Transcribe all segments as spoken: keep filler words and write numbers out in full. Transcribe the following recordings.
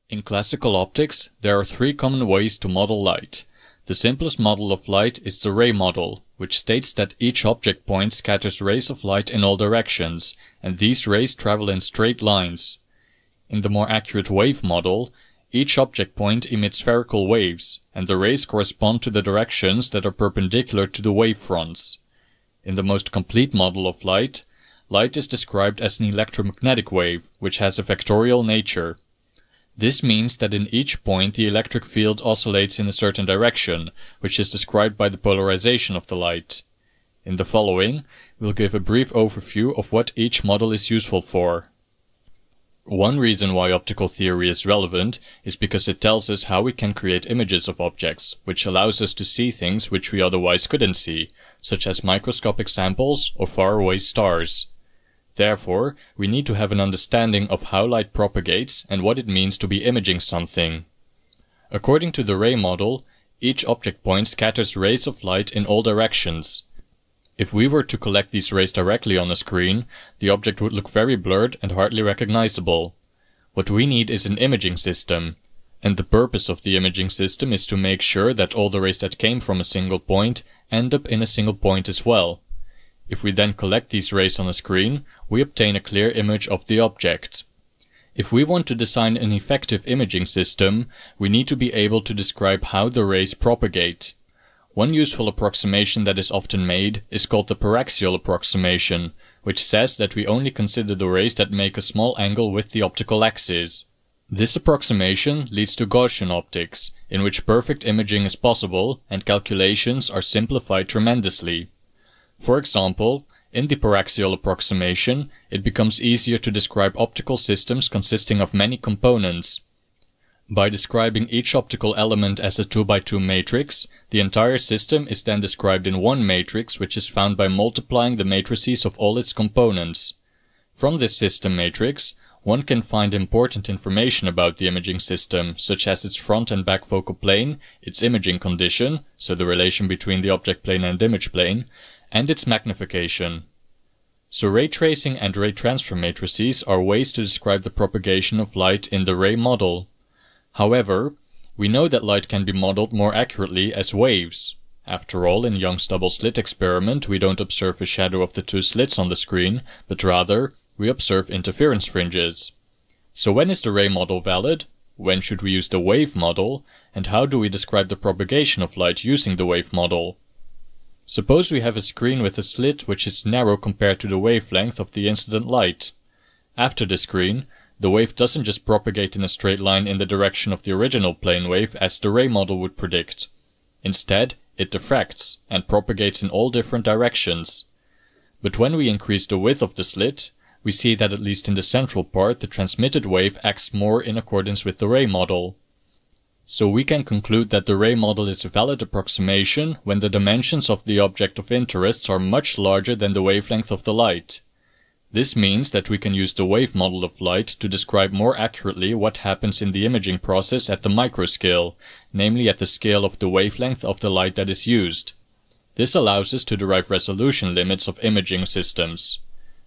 In classical optics, there are three common ways to model light. The simplest model of light is the ray model, which states that each object point scatters rays of light in all directions, and these rays travel in straight lines. In the more accurate wave model, each object point emits spherical waves, and the rays correspond to the directions that are perpendicular to the wave fronts. In the most complete model of light, light is described as an electromagnetic wave, which has a vectorial nature. This means that in each point the electric field oscillates in a certain direction, which is described by the polarization of the light. In the following, we'll give a brief overview of what each model is useful for. One reason why optical theory is relevant is because it tells us how we can create images of objects, which allows us to see things which we otherwise couldn't see, such as microscopic samples or faraway stars. Therefore, we need to have an understanding of how light propagates and what it means to be imaging something. According to the ray model, each object point scatters rays of light in all directions. If we were to collect these rays directly on a screen, the object would look very blurred and hardly recognizable. What we need is an imaging system, and the purpose of the imaging system is to make sure that all the rays that came from a single point end up in a single point as well. If we then collect these rays on a screen, we obtain a clear image of the object. If we want to design an effective imaging system, we need to be able to describe how the rays propagate. One useful approximation that is often made is called the paraxial approximation, which says that we only consider the rays that make a small angle with the optical axis. This approximation leads to Gaussian optics, in which perfect imaging is possible and calculations are simplified tremendously. For example, in the paraxial approximation, it becomes easier to describe optical systems consisting of many components. By describing each optical element as a two by two matrix, the entire system is then described in one matrix, which is found by multiplying the matrices of all its components. From this system matrix, one can find important information about the imaging system, such as its front and back focal plane, its imaging condition, so the relation between the object plane and image plane, and its magnification. So ray tracing and ray transfer matrices are ways to describe the propagation of light in the ray model. However, we know that light can be modeled more accurately as waves. After all, in Young's double slit experiment, we don't observe a shadow of the two slits on the screen, but rather, we observe interference fringes. So when is the ray model valid? When should we use the wave model? And how do we describe the propagation of light using the wave model? Suppose we have a screen with a slit which is narrow compared to the wavelength of the incident light. After the screen, the wave doesn't just propagate in a straight line in the direction of the original plane wave as the ray model would predict. Instead, it diffracts and propagates in all different directions. But when we increase the width of the slit, we see that at least in the central part the transmitted wave acts more in accordance with the ray model. So we can conclude that the ray model is a valid approximation when the dimensions of the object of interest are much larger than the wavelength of the light. This means that we can use the wave model of light to describe more accurately what happens in the imaging process at the microscale, namely at the scale of the wavelength of the light that is used. This allows us to derive resolution limits of imaging systems.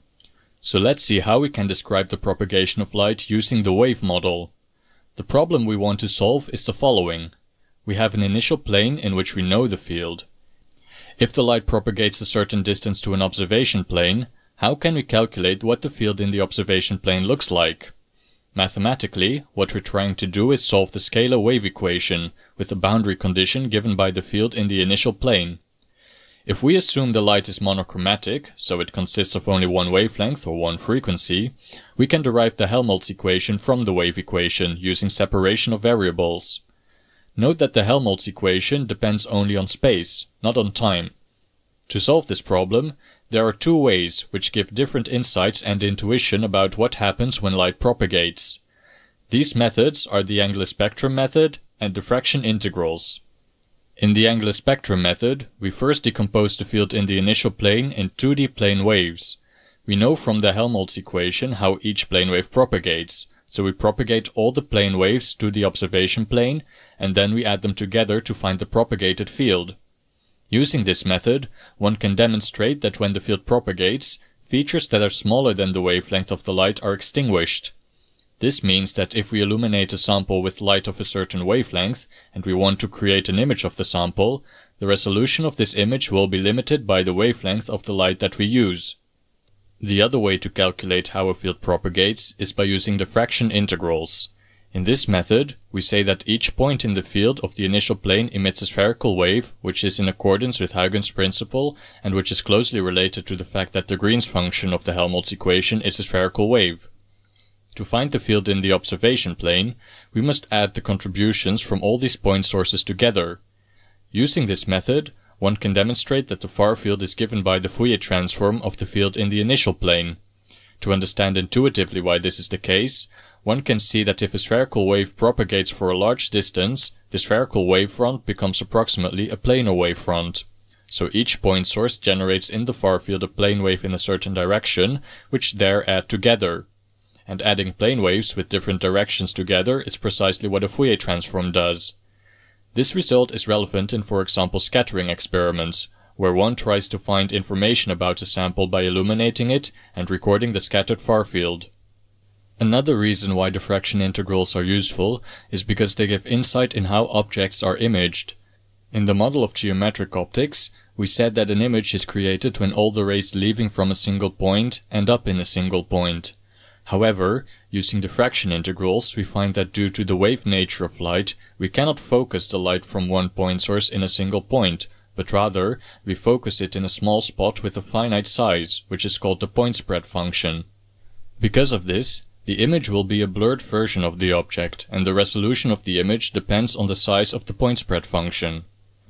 So let's see how we can describe the propagation of light using the wave model. The problem we want to solve is the following. We have an initial plane in which we know the field. If the light propagates a certain distance to an observation plane, how can we calculate what the field in the observation plane looks like? Mathematically, what we're trying to do is solve the scalar wave equation with a boundary condition given by the field in the initial plane. If we assume the light is monochromatic, so it consists of only one wavelength or one frequency, we can derive the Helmholtz equation from the wave equation using separation of variables. Note that the Helmholtz equation depends only on space, not on time. To solve this problem, there are two ways which give different insights and intuition about what happens when light propagates. These methods are the angular spectrum method and diffraction integrals. In the angular spectrum method, we first decompose the field in the initial plane in two D plane waves. We know from the Helmholtz equation how each plane wave propagates, so we propagate all the plane waves to the observation plane, and then we add them together to find the propagated field. Using this method, one can demonstrate that when the field propagates, features that are smaller than the wavelength of the light are extinguished. This means that if we illuminate a sample with light of a certain wavelength, and we want to create an image of the sample, the resolution of this image will be limited by the wavelength of the light that we use. The other way to calculate how a field propagates is by using diffraction integrals. In this method, we say that each point in the field of the initial plane emits a spherical wave, which is in accordance with Huygens' principle and which is closely related to the fact that the Green's function of the Helmholtz equation is a spherical wave. To find the field in the observation plane, we must add the contributions from all these point sources together. Using this method, one can demonstrate that the far field is given by the Fourier transform of the field in the initial plane. To understand intuitively why this is the case, one can see that if a spherical wave propagates for a large distance, the spherical wavefront becomes approximately a planar wavefront. So each point source generates in the far field a plane wave in a certain direction, which there add together. And adding plane waves with different directions together is precisely what a Fourier transform does. This result is relevant in, for example, scattering experiments, where one tries to find information about a sample by illuminating it and recording the scattered far field. Another reason why diffraction integrals are useful is because they give insight in how objects are imaged. In the model of geometric optics, we said that an image is created when all the rays leaving from a single point end up in a single point. However, using diffraction integrals, we find that due to the wave nature of light, we cannot focus the light from one point source in a single point, but rather, we focus it in a small spot with a finite size, which is called the point spread function. Because of this, the image will be a blurred version of the object, and the resolution of the image depends on the size of the point spread function.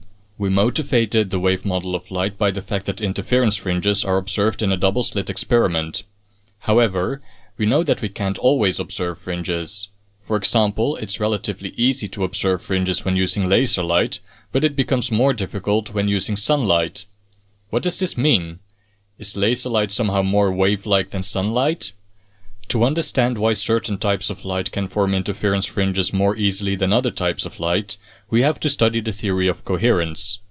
We motivated the wave model of light by the fact that interference fringes are observed in a double-slit experiment. However, we know that we can't always observe fringes. For example, it's relatively easy to observe fringes when using laser light, but it becomes more difficult when using sunlight. What does this mean? Is laser light somehow more wave-like than sunlight? To understand why certain types of light can form interference fringes more easily than other types of light, we have to study the theory of coherence.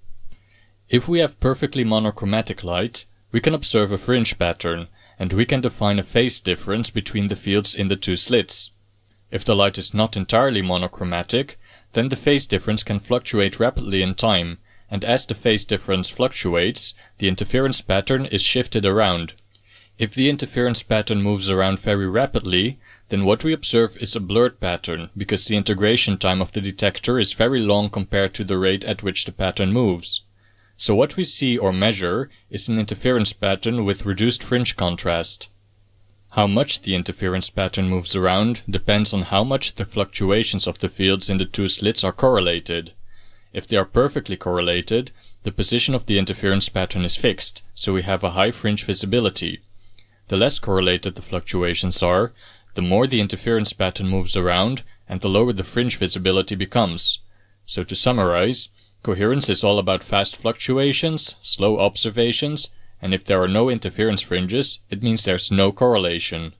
If we have perfectly monochromatic light, we can observe a fringe pattern, and we can define a phase difference between the fields in the two slits. If the light is not entirely monochromatic, then the phase difference can fluctuate rapidly in time, and as the phase difference fluctuates, the interference pattern is shifted around. If the interference pattern moves around very rapidly, then what we observe is a blurred pattern, because the integration time of the detector is very long compared to the rate at which the pattern moves. So what we see or measure is an interference pattern with reduced fringe contrast. How much the interference pattern moves around depends on how much the fluctuations of the fields in the two slits are correlated. If they are perfectly correlated, the position of the interference pattern is fixed, so we have a high fringe visibility. The less correlated the fluctuations are, the more the interference pattern moves around and the lower the fringe visibility becomes. So to summarize, coherence is all about fast fluctuations, slow observations, and if there are no interference fringes, it means there's no correlation.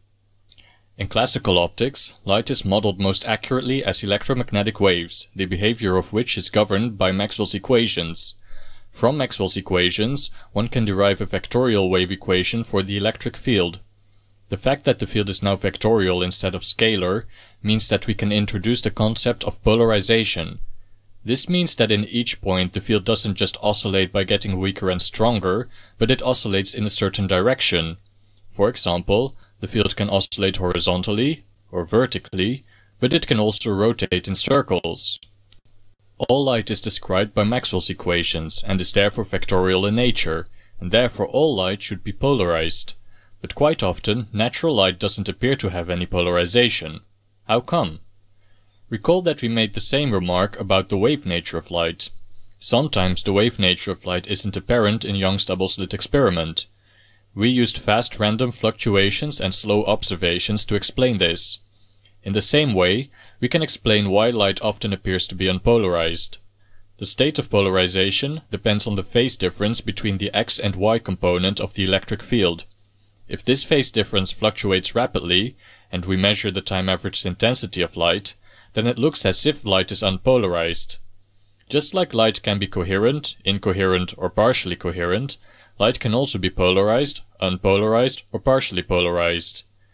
In classical optics, light is modeled most accurately as electromagnetic waves, the behavior of which is governed by Maxwell's equations. From Maxwell's equations, one can derive a vectorial wave equation for the electric field. The fact that the field is now vectorial instead of scalar means that we can introduce the concept of polarization. This means that in each point the field doesn't just oscillate by getting weaker and stronger, but it oscillates in a certain direction. For example, the field can oscillate horizontally or vertically, but it can also rotate in circles. All light is described by Maxwell's equations and is therefore vectorial in nature, and therefore all light should be polarized. But quite often, natural light doesn't appear to have any polarization. How come? Recall that we made the same remark about the wave nature of light. Sometimes the wave nature of light isn't apparent in Young's double-slit experiment. We used fast random fluctuations and slow observations to explain this. In the same way, we can explain why light often appears to be unpolarized. The state of polarization depends on the phase difference between the x and y component of the electric field. If this phase difference fluctuates rapidly, and we measure the time-averaged intensity of light, then it looks as if light is unpolarized. Just like light can be coherent, incoherent, or partially coherent, light can also be polarized, unpolarized, or partially polarized.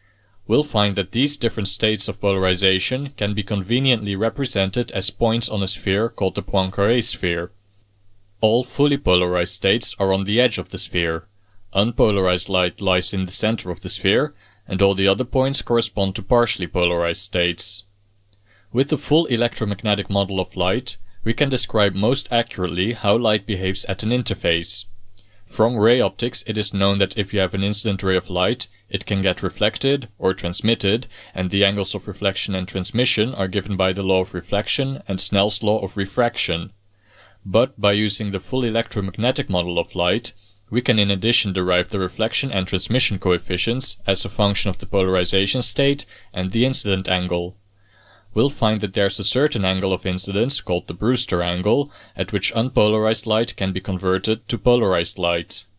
we'll find that these different states of polarization can be conveniently represented as points on a sphere called the Poincare sphere. All fully polarized states are on the edge of the sphere. Unpolarized light lies in the center of the sphere, and all the other points correspond to partially polarized states. With the full electromagnetic model of light, we can describe most accurately how light behaves at an interface. From ray optics, it is known that if you have an incident ray of light, it can get reflected or transmitted, and the angles of reflection and transmission are given by the law of reflection and Snell's law of refraction. But by using the full electromagnetic model of light, we can in addition derive the reflection and transmission coefficients as a function of the polarization state and the incident angle. We'll find that there's a certain angle of incidence called the Brewster angle, at which unpolarized light can be converted to polarized light.